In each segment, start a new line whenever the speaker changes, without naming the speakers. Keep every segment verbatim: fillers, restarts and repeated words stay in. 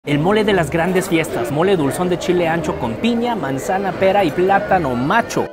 El mole de las grandes fiestas, mole dulzón de chile ancho con piña, manzana, pera y plátano macho.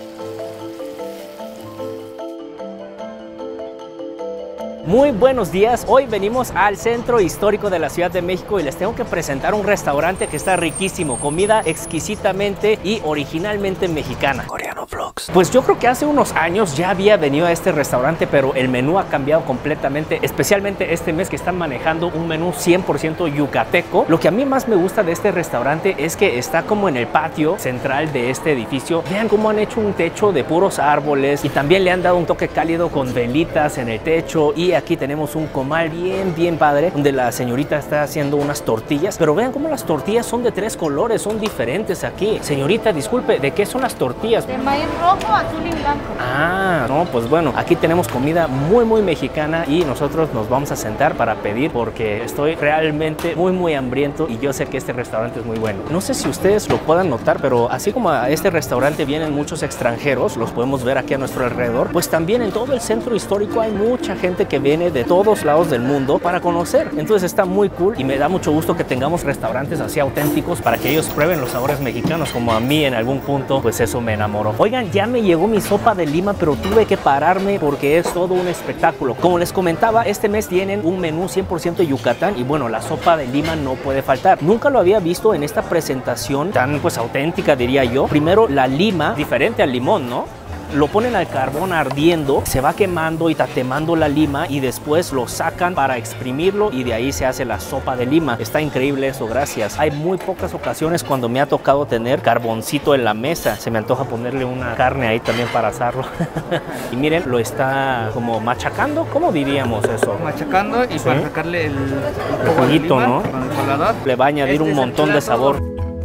Muy buenos días, hoy venimos al centro histórico de la Ciudad de México y les tengo que presentar un restaurante que está riquísimo, comida exquisitamente y originalmente mexicana. Coreano Vlogs. Pues yo creo que hace unos años ya había venido a este restaurante, pero el menú ha cambiado completamente, especialmente este mes que están manejando un menú cien por ciento yucateco. Lo que a mí más me gusta de este restaurante es que está como en el patio central de este edificio. Vean cómo han hecho un techo de puros árboles y también le han dado un toque cálido con velitas en el techo, y aquí tenemos un comal bien bien padre donde la señorita está haciendo unas tortillas, pero vean cómo las tortillas son de tres colores, son diferentes aquí. Señorita, disculpe, ¿de qué son las tortillas?
De maíz rojo, azul y blanco.
Ah, no, pues bueno, aquí tenemos comida muy muy mexicana y nosotros nos vamos a sentar para pedir porque estoy realmente muy muy hambriento y yo sé que este restaurante es muy bueno. No sé si ustedes lo puedan notar, pero así como a este restaurante vienen muchos extranjeros, los podemos ver aquí a nuestro alrededor, pues también en todo el centro histórico hay mucha gente que viene de todos lados del mundo para conocer. Entonces está muy cool y me da mucho gusto que tengamos restaurantes así auténticos para que ellos prueben los sabores mexicanos, como a mí en algún punto, pues eso me enamoró. Oigan, ya me llegó mi sopa de lima, pero tuve que pararme porque es todo un espectáculo. Como les comentaba, este mes tienen un menú cien por ciento Yucatán y bueno, la sopa de lima no puede faltar. Nunca lo había visto en esta presentación tan pues auténtica, diría yo. Primero la lima, diferente al limón, ¿no? Lo ponen al carbón ardiendo, se va quemando y tatemando la lima y después lo sacan para exprimirlo y de ahí se hace la sopa de lima. Está increíble eso, gracias. Hay muy pocas ocasiones cuando me ha tocado tener carboncito en la mesa. Se me antoja ponerle una carne ahí también para asarlo. Y miren, lo está como machacando, ¿cómo diríamos eso?
Machacando y ¿sí? Para sacarle el, el,
el juguito, ¿no?
Con el colador.
Le va a añadir este un montón de sabor.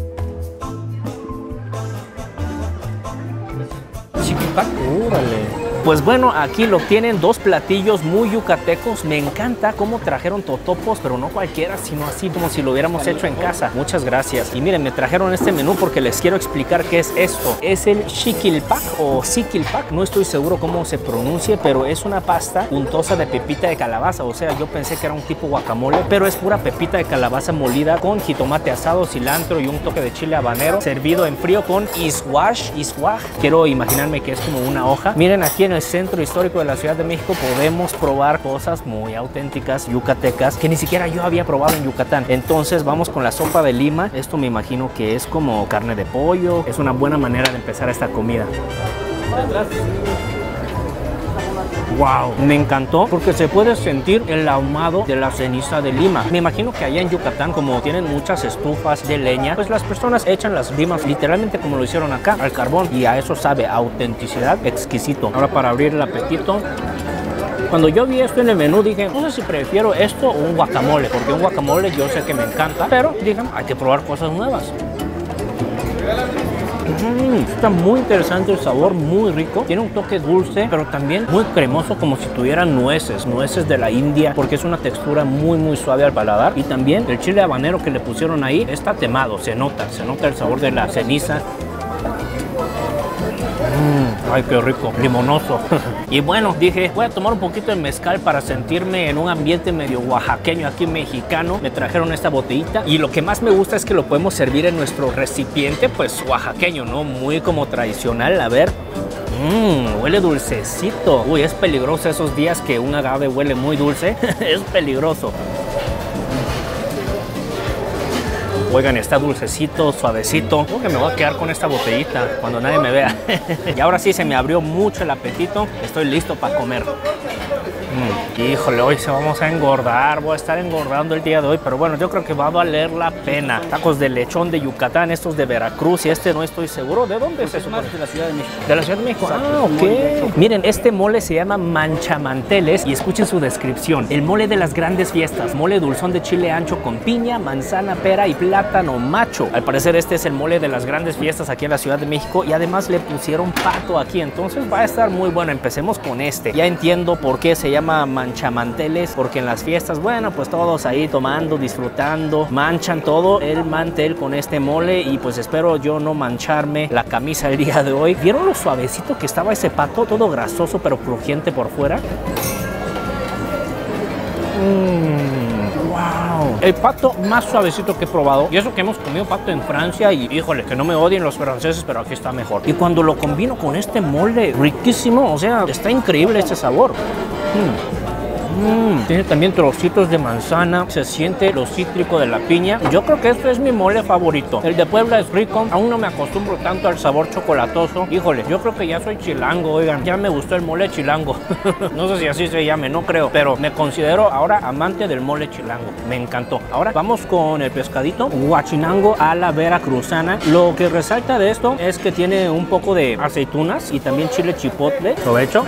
¡Órale! Pues bueno, aquí lo tienen, dos platillos muy yucatecos. Me encanta cómo trajeron totopos, pero no cualquiera, sino así como si lo hubiéramos hecho en casa. Muchas gracias. Y miren, me trajeron este menú porque les quiero explicar qué es esto. Es el xiquilpac o siquilpac, no estoy seguro cómo se pronuncie, pero es una pasta untosa de pepita de calabaza. O sea, yo pensé que era un tipo guacamole, pero es pura pepita de calabaza molida con jitomate asado, cilantro y un toque de chile habanero, servido en frío con iswash, iswaj. Quiero imaginarme que es como una hoja. Miren, aquí en el centro histórico de la Ciudad de México podemos probar cosas muy auténticas yucatecas que ni siquiera yo había probado en Yucatán. Entonces vamos con la sopa de lima. Esto me imagino que es como carne de pollo. Es una buena manera de empezar esta comida. Wow, me encantó porque se puede sentir el ahumado de la ceniza de lima. Me imagino que allá en Yucatán, como tienen muchas estufas de leña, pues las personas echan las limas literalmente como lo hicieron acá, al carbón, y a eso sabe autenticidad, exquisito. Ahora, para abrir el apetito, cuando yo vi esto en el menú dije, no sé si prefiero esto o un guacamole, porque un guacamole yo sé que me encanta, pero dije, hay que probar cosas nuevas. Mm, está muy interesante el sabor, muy rico. Tiene un toque dulce, pero también muy cremoso, como si tuviera nueces, nueces de la India, porque es una textura muy muy suave al paladar. Y también el chile habanero que le pusieron ahí está temado, se nota, se nota el sabor de la ceniza. Mm, ay, qué rico, limonoso. Y bueno, dije, voy a tomar un poquito de mezcal para sentirme en un ambiente medio oaxaqueño, aquí mexicano. Me trajeron esta botellita y lo que más me gusta es que lo podemos servir en nuestro recipiente, pues oaxaqueño, ¿no? Muy como tradicional. A ver. Mmm, huele dulcecito. Uy, es peligroso esos días que un agave huele muy dulce. Es peligroso. Oigan, está dulcecito, suavecito. Creo que me voy a quedar con esta botellita cuando nadie me vea. Y ahora sí se me abrió mucho el apetito. Estoy listo para comer. Mm, híjole, hoy se vamos a engordar. Voy a estar engordando el día de hoy, pero bueno, yo creo que va a valer la pena. Tacos de lechón de Yucatán, estos de Veracruz, y este no estoy seguro. ¿De dónde es eso?
De la Ciudad de México.
De la Ciudad de México. Ah, ok. Miren, este mole se llama manchamanteles y escuchen su descripción. El mole de las grandes fiestas. Mole dulzón de chile ancho con piña, manzana, pera y plátano macho. Al parecer este es el mole de las grandes fiestas aquí en la Ciudad de México y además le pusieron pato aquí, entonces va a estar muy bueno. Empecemos con este. Ya entiendo por qué se llama manchamanteles, porque en las fiestas, bueno, pues todos ahí tomando, disfrutando, manchan todo el mantel con este mole y pues espero yo no mancharme la camisa el día de hoy. ¿Vieron lo suavecito que estaba ese pato? Todo grasoso pero crujiente por fuera. Mmm, wow. El pato más suavecito que he probado. Y eso que hemos comido pato en Francia y, híjole, que no me odien los franceses, pero aquí está mejor. Y cuando lo combino con este mole riquísimo, o sea, está increíble este sabor. Mm. Mm, tiene también trocitos de manzana, se siente lo cítrico de la piña. Yo creo que este es mi mole favorito. El de Puebla es rico, aún no me acostumbro tanto al sabor chocolatoso. Híjole, yo creo que ya soy chilango, oigan, ya me gustó el mole chilango. No sé si así se llame, no creo, pero me considero ahora amante del mole chilango. Me encantó. Ahora vamos con el pescadito Huachinango a la veracruzana. Lo que resalta de esto es que tiene un poco de aceitunas y también chile chipotle. Provecho.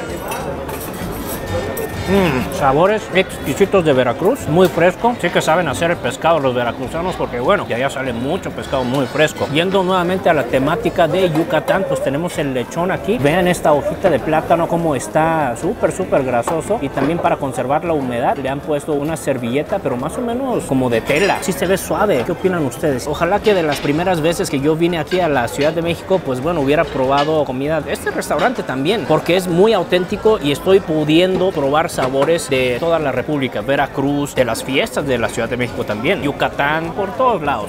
Mmm, sabores exquisitos de Veracruz, muy fresco. Sí que saben hacer el pescado los veracruzanos porque, bueno, de allá sale mucho pescado muy fresco. Yendo nuevamente a la temática de Yucatán, pues tenemos el lechón aquí. Vean esta hojita de plátano como está súper, súper grasoso. Y también para conservar la humedad le han puesto una servilleta, pero más o menos como de tela. Sí se ve suave. ¿Qué opinan ustedes? Ojalá que de las primeras veces que yo vine aquí a la Ciudad de México, pues bueno, hubiera probado comida de este restaurante también, porque es muy auténtico y estoy pudiendo probar sabores de toda la República, Veracruz, de las fiestas de la Ciudad de México también, Yucatán, por todos lados.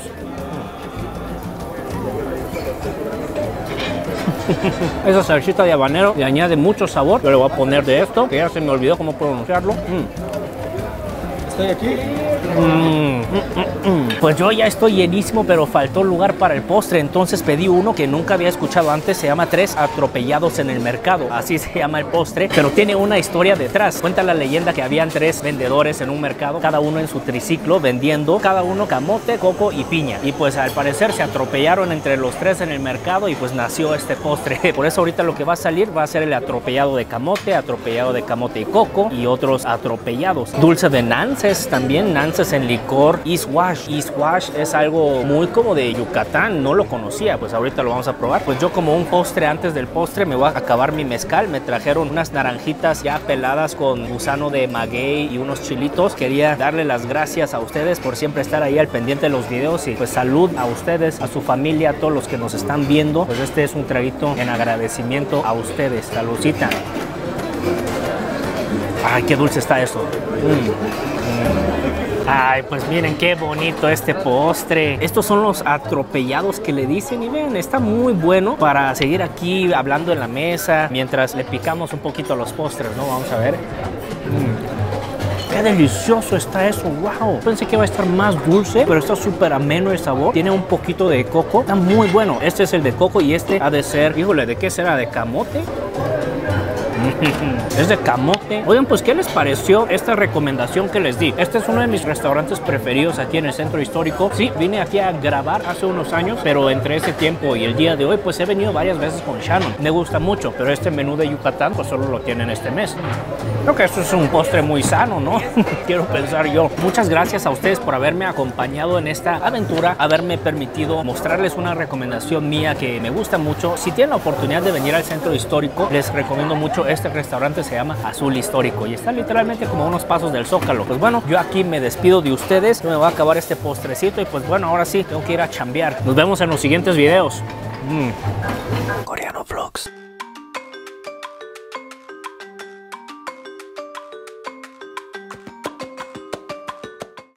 Esa salsita de habanero le añade mucho sabor. Yo le voy a poner de esto, que ya se me olvidó cómo pronunciarlo. Mm.
Estoy aquí.
Mm, mm, mm, mm. Pues yo ya estoy llenísimo, pero faltó lugar para el postre, entonces pedí uno que nunca había escuchado antes. Se llama Tres Atropellados en el Mercado, así se llama el postre, pero tiene una historia detrás. Cuenta la leyenda que habían tres vendedores en un mercado, cada uno en su triciclo vendiendo, cada uno camote, coco y piña, y pues al parecer se atropellaron entre los tres en el mercado y pues nació este postre. Por eso ahorita lo que va a salir va a ser el atropellado de camote, atropellado de camote y coco y otros atropellados. Dulce de nances también, nances en licor. Iswash, Iswash es algo muy como de Yucatán, no lo conocía, pues ahorita lo vamos a probar. Pues yo como un postre antes del postre me voy a acabar mi mezcal. Me trajeron unas naranjitas ya peladas con gusano de maguey y unos chilitos. Quería darle las gracias a ustedes por siempre estar ahí al pendiente de los videos y pues salud a ustedes, a su familia, a todos los que nos están viendo. Pues este es un traguito en agradecimiento a ustedes. Saludcita. Ay, qué dulce está eso. Mm. Mm. Ay, pues miren qué bonito este postre. Estos son los atropellados que le dicen y ven, está muy bueno para seguir aquí hablando en la mesa mientras le picamos un poquito a los postres, ¿no? Vamos a ver. Mm. Qué delicioso está eso, wow. Pensé que iba a estar más dulce, pero está súper ameno el sabor. Tiene un poquito de coco, está muy bueno. Este es el de coco y este ha de ser, híjole, ¿de qué será? ¿De camote? Es de camote. Oigan, pues ¿qué les pareció esta recomendación que les di? Este es uno de mis restaurantes preferidos aquí en el centro histórico. Sí, vine aquí a grabar hace unos años, pero entre ese tiempo y el día de hoy pues he venido varias veces con Shannon. Me gusta mucho, pero este menú de Yucatán pues solo lo tienen este mes. Creo que esto es un postre muy sano, ¿no? Quiero pensar yo. Muchas gracias a ustedes por haberme acompañado en esta aventura, haberme permitido mostrarles una recomendación mía que me gusta mucho. Si tienen la oportunidad de venir al centro histórico, les recomiendo mucho este restaurante. Se llama Azul Histórico y está literalmente como a unos pasos del Zócalo. Pues bueno, yo aquí me despido de ustedes. Yo me voy a acabar este postrecito y pues bueno, ahora sí, tengo que ir a chambear. Nos vemos en los siguientes videos. Mm. Coreano Vlogs.